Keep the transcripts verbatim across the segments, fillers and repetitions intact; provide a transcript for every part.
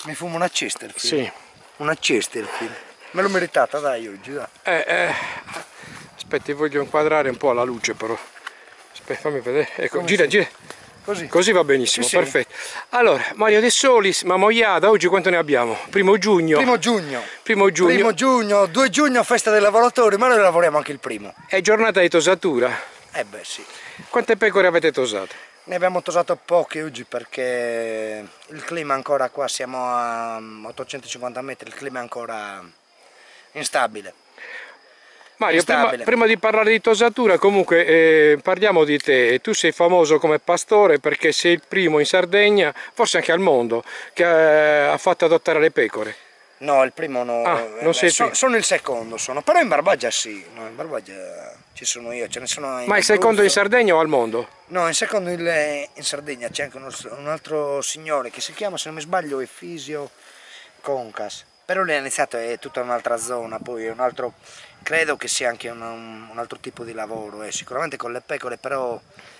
Mi fumo una Chesterfield. Sì. Una Chesterfield. Me l'ho meritata, dai, oggi, dai. Eh, eh. Aspetti, voglio inquadrare un po' la luce però. Aspetta, fammi vedere. Ecco, Come gira, sì? gira. Così. Così va benissimo, Sì, sì. perfetto. Allora, Mario De Solis, Mamoiada, oggi quanto ne abbiamo? Primo giugno. Primo giugno. Primo giugno. Primo giugno, due giugno, festa dei lavoratori, ma noi lavoriamo anche il primo. È giornata di tosatura. Eh beh, sì. Quante pecore avete tosate? Ne abbiamo tosato poche oggi perché il clima ancora qua, siamo a ottocentocinquanta metri, il clima è ancora instabile. Mario, prima, prima di parlare di tosatura, comunque eh, parliamo di te. Tu sei famoso come pastore perché sei il primo in Sardegna, forse anche al mondo, che eh, ha fatto adottare le pecore. No, il primo no, ah, non sei so, sono il secondo, sono. Però in Barbagia sì, no, in Barbagia ci sono io, ce ne sono in Ma il secondo in Sardegna o al mondo? No, in secondo in, in Sardegna c'è anche un, un altro signore che si chiama, se non mi sbaglio, Efisio Concas. Però lui ha iniziato, è tutta un'altra zona, poi è un altro, credo che sia anche un, un altro tipo di lavoro, eh, sicuramente con le pecore, però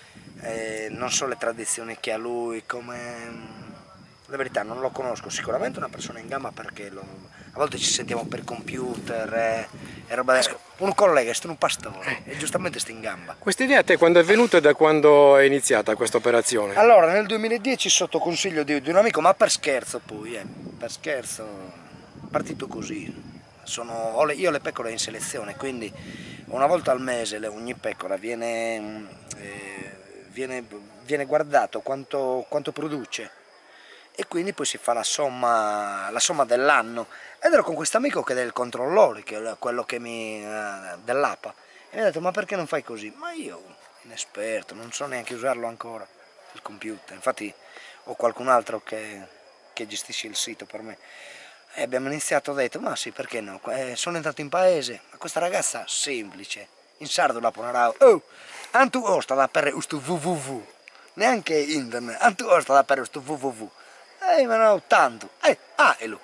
eh, non so le tradizioni che ha lui, come... La verità non lo conosco, sicuramente una persona in gamba perché lo, a volte ci sentiamo per computer eh, e roba del... Un collega, è un pastore e giustamente sta in gamba. Questa idea a te quando è venuta e da quando è iniziata questa operazione? Allora, nel duemiladieci sotto consiglio di, di un amico, ma per scherzo poi, eh, per scherzo, partito così. Sono, ho le, io ho le pecore in selezione, quindi una volta al mese le, ogni pecora viene, eh, viene, viene guardato quanto, quanto produce. E quindi poi si fa la somma, la somma dell'anno. Ed ero con questo amico che è del controllore, che è quello che mi, eh, dell'A P A, e mi ha detto: ma perché non fai così? Ma io, inesperto, non so neanche usarlo ancora, il computer, infatti ho qualcun altro che, che gestisce il sito per me. E abbiamo iniziato, ho detto: ma sì, perché no? Eh, sono entrato in paese, ma questa ragazza semplice, in sardo la ponerà, oh, antu osta da per questo www, neanche internet, antu osta da per questo www. Eh, ma no, tanto, eh, ah, e lui.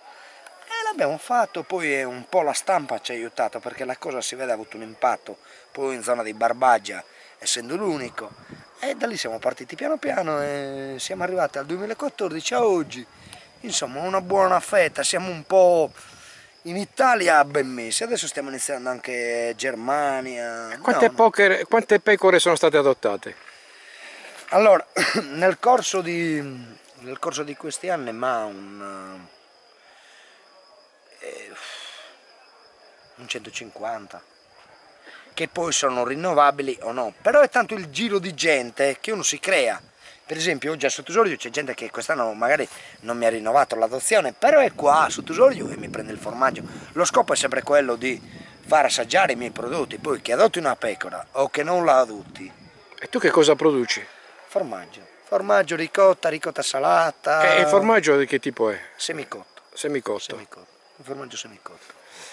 E l'abbiamo fatto, poi un po' la stampa ci ha aiutato perché la cosa si vede ha avuto un impatto, poi in zona di Barbagia, essendo l'unico, e da lì siamo partiti piano piano e siamo arrivati al duemilaquattordici a oggi, insomma una buona fetta, siamo un po' in Italia ben messi, adesso stiamo iniziando anche Germania. Quante, no, no. Poche, quante pecore sono state adottate? Allora, nel corso di... nel corso di questi anni, ma un, eh, un centocinquanta, che poi sono rinnovabili o no, però è tanto il giro di gente che uno si crea. Per esempio oggi a Sottosorio c'è gente che quest'anno magari non mi ha rinnovato l'adozione, però è qua a Sottosorio e mi prende il formaggio. Lo scopo è sempre quello di far assaggiare i miei prodotti, poi che adotti una pecora o che non la adotti. E tu che cosa produci? Formaggio. Formaggio, ricotta, ricotta salata. E il formaggio di che tipo è? Semicotto. Semicotto. Semicotto. Un formaggio semicotto.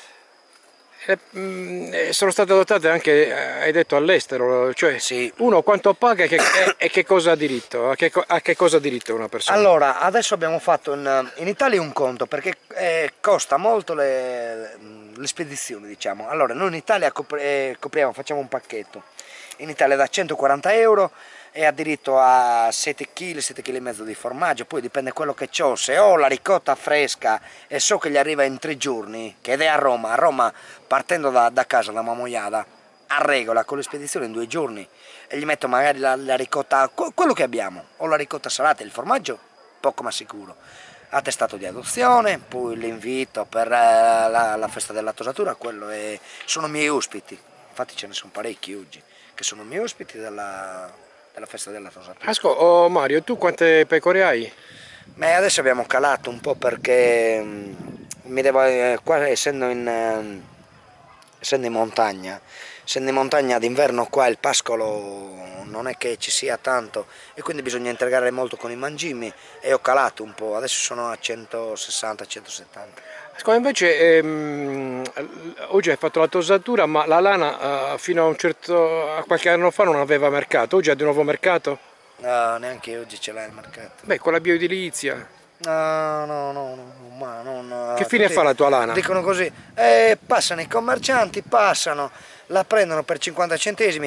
E, mh, sono state adottate anche, hai detto, all'estero, cioè sì. Uno quanto paga e che, e, e che cosa ha diritto? A che, a che cosa ha diritto una persona? Allora, adesso abbiamo fatto in, in Italia un conto perché eh, costa molto le, le spedizioni, diciamo. Allora, noi in Italia copri, eh, copriamo, facciamo un pacchetto. In Italia da centoquaranta euro e ha diritto a sette chili, sette chili e mezzo di formaggio, poi dipende quello che ho, se ho la ricotta fresca e so che gli arriva in tre giorni, che è a Roma, a Roma partendo da, da casa, da Mamoiada, a regola con le spedizioni in due giorni e gli metto magari la, la ricotta, quello che abbiamo, o la ricotta salata e il formaggio, poco ma sicuro. Attestato di adozione, poi l'invito per la, la festa della tosatura, quello è, sono miei ospiti, infatti ce ne sono parecchi oggi, che sono miei ospiti della... della festa della tosatura. Ascolta, oh Mario, tu quante pecore hai? Beh, adesso abbiamo calato un po' perché mh, mi devo, eh, qua essendo in, eh, essendo in montagna, essendo in montagna d'inverno qua il pascolo non è che ci sia tanto e quindi bisogna integrare molto con i mangimi e ho calato un po', adesso sono a centosessanta centosettanta. Ascolta, invece ehm, oggi hai fatto la tosatura, ma la lana eh, fino a un certo a qualche anno fa non aveva mercato, oggi ha di nuovo mercato? No, neanche oggi ce l'ha il mercato. Beh, con la bioedilizia. No, no, no, no, ma non... Che fine fa la tua lana? Dicono così, eh, passano i commercianti, passano, la prendono per cinquanta centesimi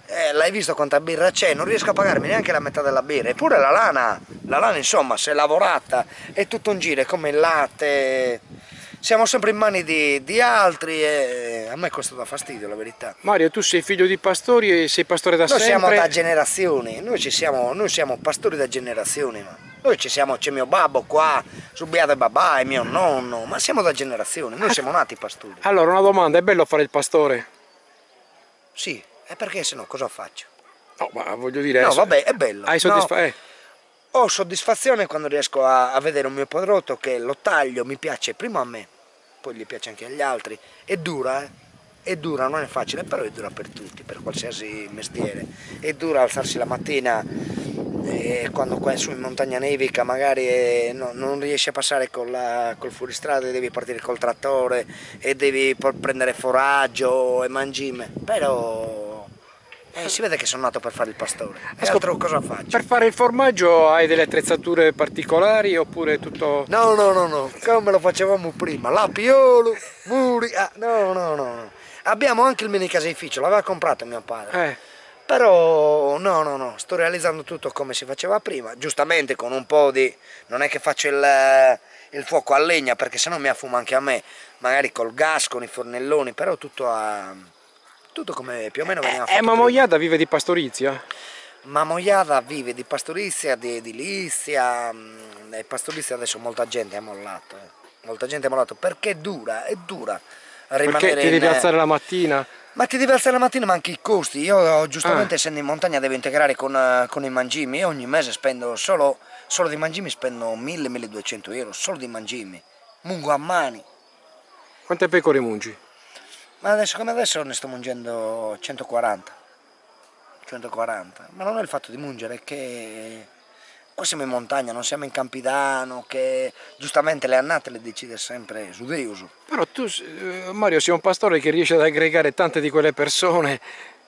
Eh, l'hai visto quanta birra c'è? Non riesco a pagarmi neanche la metà della birra. Eppure la lana, la lana insomma, se è lavorata, è tutto un giro, è come il latte. Siamo sempre in mani di, di altri e a me questo dà fastidio, la verità. Mario, tu sei figlio di pastori e sei pastore da noi sempre? Noi siamo da generazioni, noi, ci siamo, noi siamo pastori da generazioni, ma noi ci siamo, c'è mio babbo qua, Subiato e babà e mio nonno, ma siamo da generazioni, noi siamo nati pastori. Allora, una domanda, è bello fare il pastore? Sì, e perché se no cosa faccio? No, ma voglio dire... No, vabbè, è bello. Hai soddisfa- no. eh. Ho soddisfazione quando riesco a, a vedere un mio prodotto che lo taglio, mi piace prima a me, poi gli piace anche agli altri. È dura, eh? È dura, non è facile, però è dura per tutti, per qualsiasi mestiere. È dura alzarsi la mattina e quando qua su in montagna nevica magari eh, no, non riesci a passare con la, col fuoristrada e devi partire col trattore e devi prendere foraggio e mangime, però... Eh, si vede che sono nato per fare il pastore. E altro cosa faccio? Per fare il formaggio hai delle attrezzature particolari oppure tutto... No, no, no, no, come lo facevamo prima, lapiolo, muri, ah, no, no, no. Abbiamo anche il mini caseificio, l'aveva comprato mio padre. Eh. Però no, no, no, sto realizzando tutto come si faceva prima, giustamente con un po' di... non è che faccio il, il fuoco a legna perché sennò mi affuma anche a me, magari col gas, con i fornelloni, però tutto a... tutto come più o meno veniva fatto. E Mamma Ojada vive di pastorizia? Mamma Ojada vive di pastorizia, di edilizia, e pastorizia adesso molta gente ha mollato, eh. molta gente ha mollato perché è dura, è dura rimanere. Perché ti devi in... alzare la mattina? Ma ti devi alzare la mattina, ma anche i costi. Io giustamente ah. essendo in montagna devo integrare con, con i mangimi e ogni mese spendo solo, solo di mangimi spendo mille milleduecento euro, solo di mangimi, mungo a mani. Quante pecore mungi? Ma adesso come adesso ne sto mungendo centoquaranta, centoquaranta, ma non è il fatto di mungere, è che qua siamo in montagna, non siamo in Campidano, che giustamente le annate le decide sempre su Deus. Però tu, Mario, sei un pastore che riesce ad aggregare tante di quelle persone,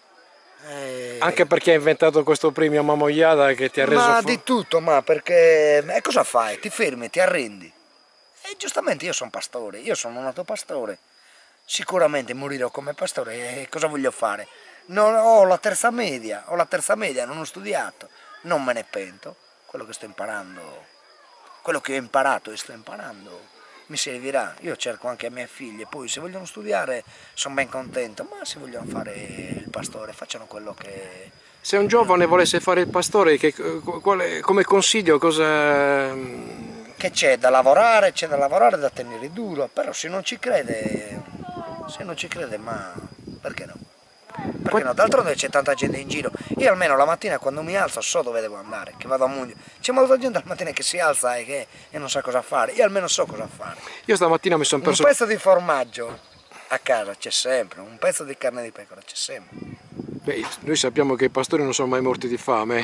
eh... anche perché hai inventato questo premio Mamma Ojada che ti ha reso... Ma di tutto, ma perché... E cosa fai? Ti fermi, ti arrendi? E giustamente io sono pastore, io sono nato pastore. Sicuramente morirò come pastore e cosa voglio fare? Non ho la terza media, ho la terza media, non ho studiato, non me ne pento, quello che sto imparando, quello che ho imparato e sto imparando mi servirà. Io cerco anche a mie figlie, poi se vogliono studiare sono ben contento, ma se vogliono fare il pastore facciano quello che... Se un giovane volesse fare il pastore, che, quale, come consiglio cosa... Che c'è da lavorare, c'è da lavorare, da tenere duro, però se non ci crede... Se non ci crede, ma perché no? Perché no? D'altronde c'è tanta gente in giro. Io almeno la mattina quando mi alzo so dove devo andare, che vado a mungere. C'è molta gente la mattina che si alza e che e non sa cosa fare. Io almeno so cosa fare. Io stamattina mi sono perso... Un pezzo di formaggio a casa c'è sempre, un pezzo di carne di pecora c'è sempre. Beh, noi sappiamo che i pastori non sono mai morti di fame.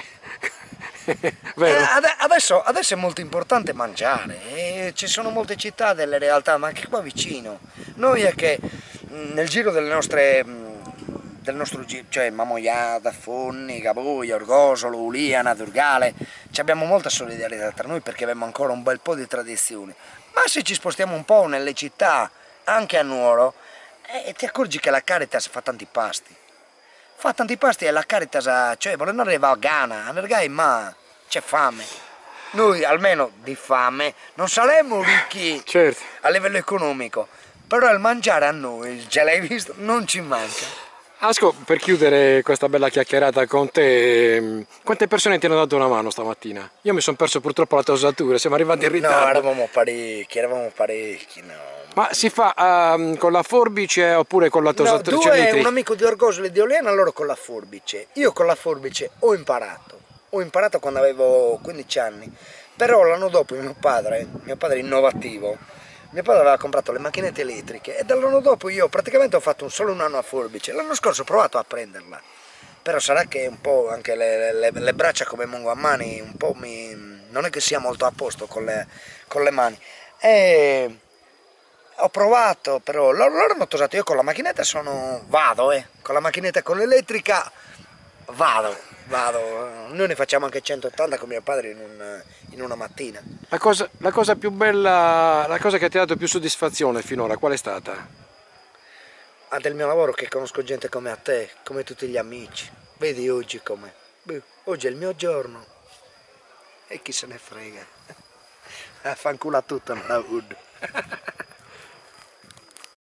Vero? Eh, adesso, adesso è molto importante mangiare, e ci sono molte città, delle realtà, ma anche qua vicino. Noi è che nel giro delle nostre, del nostro giro, cioè Mamma Ojada, Fonni, Gabuia, Orgosolo, Uliana, Durgale, abbiamo molta solidarietà tra noi perché abbiamo ancora un bel po' di tradizioni. Ma se ci spostiamo un po' nelle città, anche a Nuoro, eh, ti accorgi che la Caritas fa tanti pasti. Fa tanti pasti e la Caritas, cioè volendo arrivare a Ghana, a Nergai, ma c'è fame. Noi almeno di fame non saremmo ricchi certo. a livello economico, però il mangiare a noi, già l'hai visto, non ci manca. Asco, per chiudere questa bella chiacchierata con te, quante persone ti hanno dato una mano stamattina? Io mi sono perso purtroppo la tosatura, siamo arrivati in ritardo. No, eravamo parecchi, eravamo parecchi, no. Ma si fa um, con la forbice oppure con la tosatrice? No, due, un amico di Orgosolo e di Oliana, loro con la forbice. Io con la forbice ho imparato, ho imparato quando avevo quindici anni, però l'anno dopo mio padre, mio padre innovativo, mio padre aveva comprato le macchinette elettriche e dall'anno dopo io praticamente ho fatto un solo un anno a forbice. L'anno scorso ho provato a prenderla, però sarà che un po' anche le, le, le braccia come mungo a mani, un po' mi, non è che sia molto a posto con le, con le mani. E ho provato, però loro, loro hanno tosato, io con la macchinetta sono, vado, eh, con la macchinetta con l'elettrica vado, vado, noi ne facciamo anche centottanta con mio padre in, un, in una mattina. La cosa, la cosa più bella, la cosa che ti ha dato più soddisfazione finora, qual è stata? Ah, del mio lavoro che conosco gente come a te, come tutti gli amici. Vedi oggi com'è. Oggi è il mio giorno. E chi se ne frega. Fanculo a tutto nella Wood.